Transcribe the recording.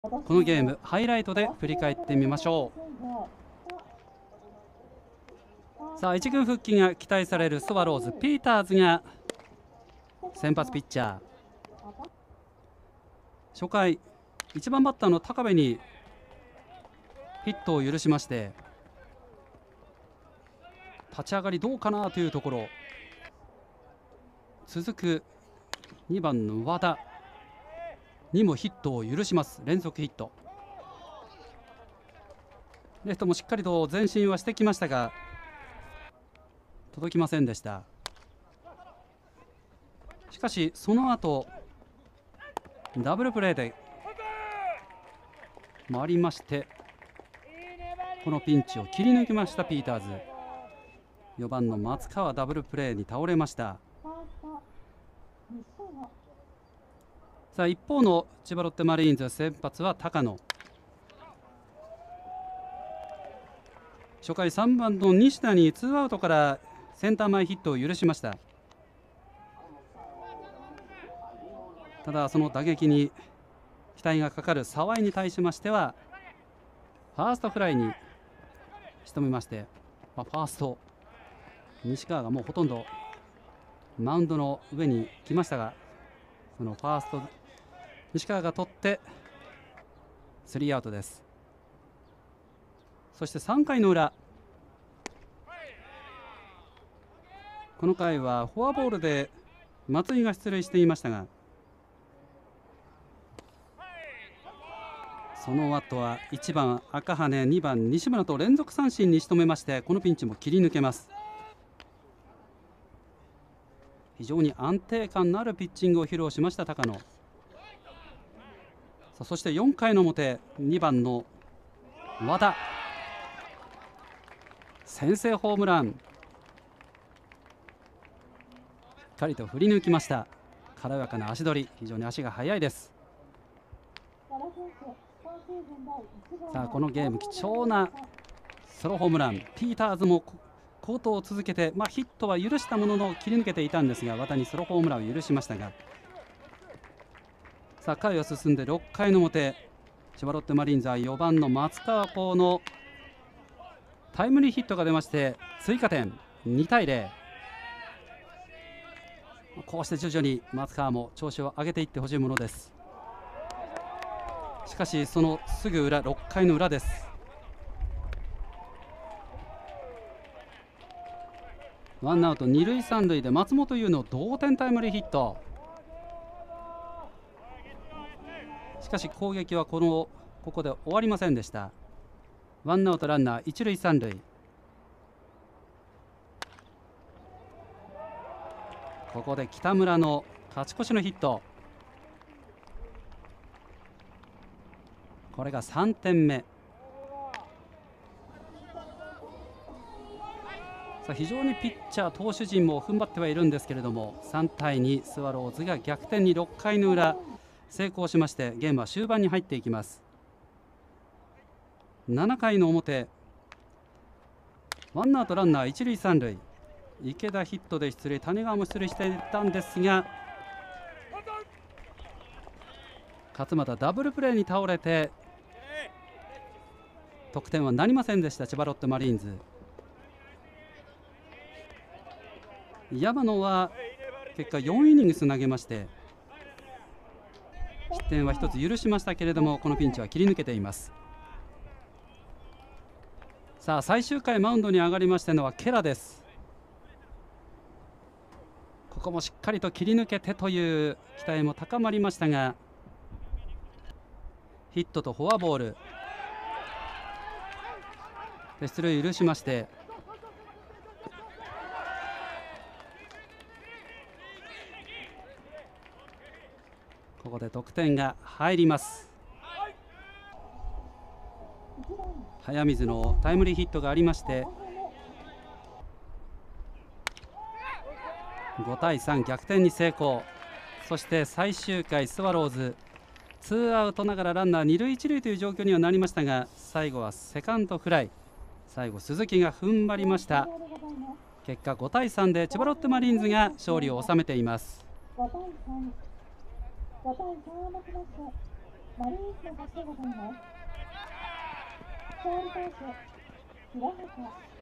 このゲームハイライトで振り返ってみましょう。さあ1軍復帰が期待されるスワローズ、ピーターズが先発ピッチャー。初回1番バッターの高部にヒットを許しまして、立ち上がりどうかなというところ。続く2番の和田にもヒットを許します。連続ヒット。レフトもしっかりと前進はしてきましたが届きませんでした。しかしその後ダブルプレーで回りまして、このピンチを切り抜けましたピーターズ。4番の松川ダブルプレーに倒れました。さあ一方の千葉ロッテマリーンズ、先発は高野。初回3番の西田にツーアウトからセンター前ヒットを許しました。ただその打撃に期待がかかる澤井に対しましてはファーストフライに仕留めまして、ファースト西川がもうほとんどマウンドの上に来ましたが、そのファースト西川が取ってスリーアウトです。そして3回の裏、この回はフォアボールで松井が出塁していましたが、その後は1番赤羽、2番西村と連続三振に仕留めまして、このピンチも切り抜けます。非常に安定感のあるピッチングを披露しました高野。そして4回の表、2番の和田先制ホームラン、しっかりと振り抜きました。軽やかな足取り、非常に足が速いです。さあこのゲーム貴重なソロホームラン。ピーターズも好投を続けて、ヒットは許したものの切り抜けていたんですが、和田にソロホームランを許しましたが、さあ回を進んで6回の表、千葉ロッテマリーンズは4番の松川幸のタイムリーヒットが出まして追加点、2対0。こうして徐々に松川も調子を上げていってほしいものです。しかしそのすぐ裏、6回の裏です。ワンアウト二塁三塁で松本優の同点タイムリーヒット。しかし攻撃はここで終わりませんでした。ワンアウトランナー一塁三塁。ここで北村の勝ち越しのヒット。これが3点目。さあ非常にピッチャー投手陣も踏ん張ってはいるんですけれども、3対2スワローズが逆転に6回の裏成功しまして、ゲームは終盤に入っていきます。7回の表、ワンアウトランナー一塁三塁。池田ヒットで出塁、谷川も出塁していたんですが、勝俣ダブルプレーに倒れて得点はなりませんでした千葉ロッテマリーンズ。山野は結果4イニングス投げまして失点は1つ許しましたけれども、このピンチは切り抜けています。さあ最終回マウンドに上がりましたのはケラです。ここもしっかりと切り抜けてという期待も高まりましたが、ヒットとフォアボールで出塁を許しまして、ここで得点が入ります。早水のタイムリーヒットがありまして5対3逆転に成功。そして最終回スワローズツーアウトながらランナー二塁一塁という状況にはなりましたが、最後はセカンドフライ。最後鈴木が踏ん張りました。結果5対3で千葉ロッテマリーンズが勝利を収めています。 マリーンズの勝ちでございます。勝利投手、平畑。